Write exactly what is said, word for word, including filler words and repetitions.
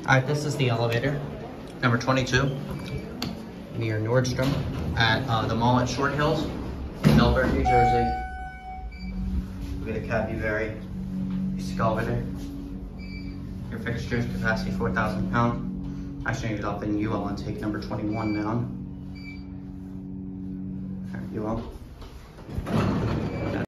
right, this is the elevator, number twenty-two, near Nordstrom at uh, the mall at Short Hills, Millburn, New Jersey. We got a Cadby Very basic elevator. Your fixtures, capacity four thousand pound. Actually, get up in U L and take number twenty-one down. All right, U L.